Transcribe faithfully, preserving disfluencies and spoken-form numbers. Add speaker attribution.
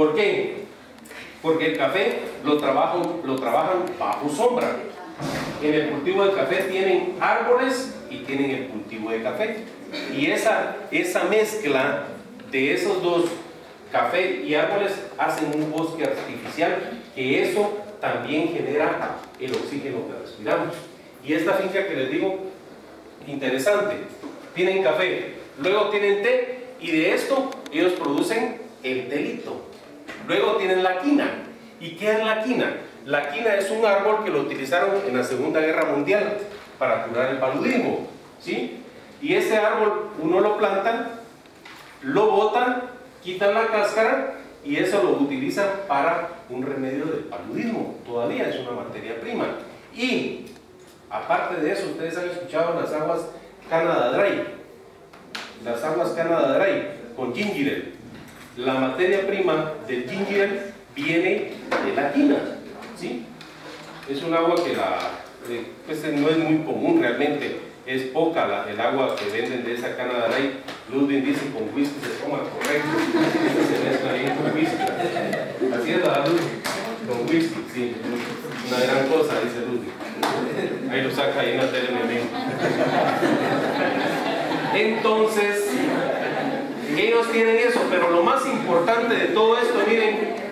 Speaker 1: ¿Por qué? Porque el café lo, trabajo, lo trabajan bajo sombra. En el cultivo del café tienen árboles y tienen el cultivo de café. Y esa, esa mezcla de esos dos, café y árboles, hacen un bosque artificial, que eso también genera el oxígeno que respiramos. Y esta finca que les digo, interesante, tienen café, luego tienen té, y de esto ellos producen el telito. Luego tienen la quina. ¿Y qué es la quina? La quina es un árbol que lo utilizaron en la Segunda Guerra Mundial para curar el paludismo, ¿sí? Y ese árbol uno lo planta, lo botan, quitan la cáscara y eso lo utilizan para un remedio del paludismo. Todavía es una materia prima. Y aparte de eso, ustedes han escuchado las aguas Canada Dry, las aguas Canada Dry con ginger ale. La materia prima del ginger ale viene de la quina, ¿sí? Es un agua que la, eh, pues no es muy común realmente, es poca la, el agua que venden de esa Canada Dry. Ludwig dice con whisky se toma, correcto, se mezcla bien con whisky. Así es la Ludwig, con whisky, sí, una gran cosa, dice Ludwig. Ahí lo saca ahí en la tele, mi amigo. Entonces, ellos tienen eso, pero lo más importante de todo esto, miren,